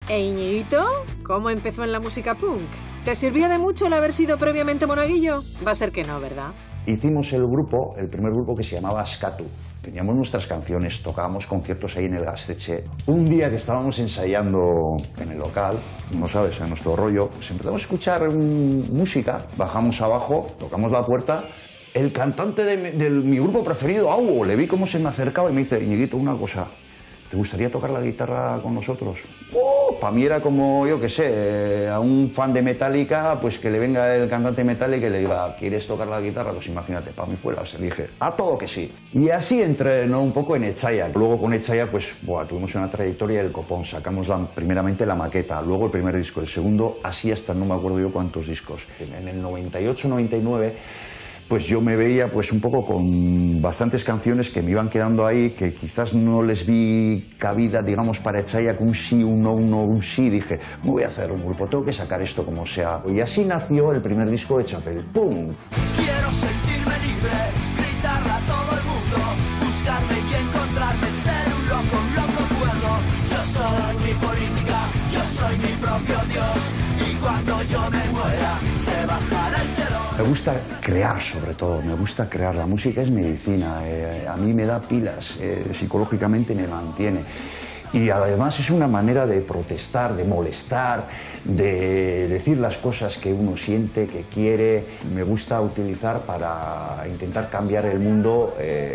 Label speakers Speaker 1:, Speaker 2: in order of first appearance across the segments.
Speaker 1: ¿E Iñiguito? ¿Cómo empezó en la música punk? ¿Te sirvió de mucho el haber sido previamente monaguillo? Va a ser que no, ¿verdad?
Speaker 2: Hicimos el grupo, el primer grupo, que se llamaba Skatu. Teníamos nuestras canciones, tocábamos conciertos ahí en el Gaztetxe. Un día que estábamos ensayando en el local, no sabes, en nuestro rollo, pues empezamos a escuchar música, bajamos abajo, tocamos la puerta. El cantante de mi grupo preferido, Augo, le vi cómo se me acercaba y me dice: Iñiguito, una cosa, ¿te gustaría tocar la guitarra con nosotros? Para mí era como, yo qué sé, a un fan de Metallica, pues que le venga el cantante de Metallica y le diga: ¿quieres tocar la guitarra? Pues imagínate, para mí fue la... dije, a todo que sí. Y así entré, ¿no?, un poco en Etxaia. Luego con Etxaia, pues, tuvimos una trayectoria del copón. Sacamos primeramente la maqueta, luego el primer disco, el segundo, así hasta no me acuerdo yo cuántos discos. En el 98, 99... pues yo me veía pues un poco con bastantes canciones que me iban quedando ahí, que quizás no les vi cabida, digamos, para Etxaia, con un sí, un no, un sí. Dije, me voy a hacer un grupo, tengo que sacar esto como sea. Y así nació el primer disco de Chapel Punk.
Speaker 3: Quiero sentirme libre, gritarle a todo el mundo, buscarme y encontrarme, ser un loco cuerdo. Yo soy mi política, yo soy mi propio Dios, y cuando yo me muera, se bajará el telón.
Speaker 2: Me gusta crear, sobre todo, me gusta crear. La música es medicina, a mí me da pilas, psicológicamente me mantiene. Y además es una manera de protestar, de molestar, de decir las cosas que uno siente, que quiere. Me gusta utilizar para intentar cambiar el mundo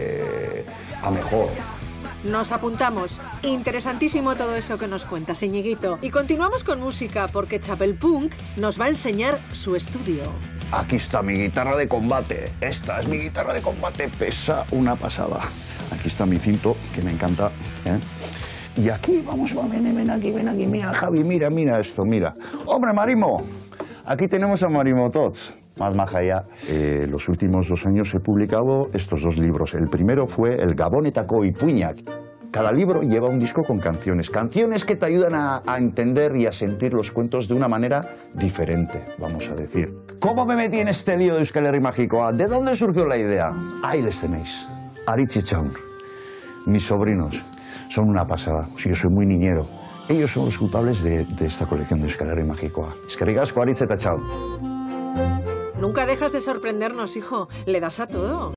Speaker 2: a mejor.
Speaker 1: Nos apuntamos. Interesantísimo todo eso que nos cuentas, Iñiguito. Y continuamos con música, porque Chapel Punk nos va a enseñar su estudio.
Speaker 2: Aquí está mi guitarra de combate. Esta es mi guitarra de combate, pesa una pasada. Aquí está mi cinto, que me encanta, ¿eh? Y aquí, vamos, ven aquí, mira, Javi, mira esto, mira. ¡Hombre, Marimo! Aquí tenemos a Marimo Tots. Más maja ya. Los últimos 2 años he publicado estos 2 libros. El primero fue el Gabonetako Ipuinak. Cada libro lleva un disco con canciones. Canciones que te ayudan a entender y a sentir los cuentos de una manera diferente, vamos a decir. ¿Cómo me metí en este lío de Euskal Herria Magikoa? ¿De dónde surgió la idea? Ahí les tenéis. Aritz y Chaun, mis sobrinos, son una pasada. Yo soy muy niñero. Ellos son los culpables de esta colección de Euskal Herria Magikoa. Eskerrik asko, Aritz eta Chaun.
Speaker 1: Nunca dejas de sorprendernos, hijo. Le das a todo.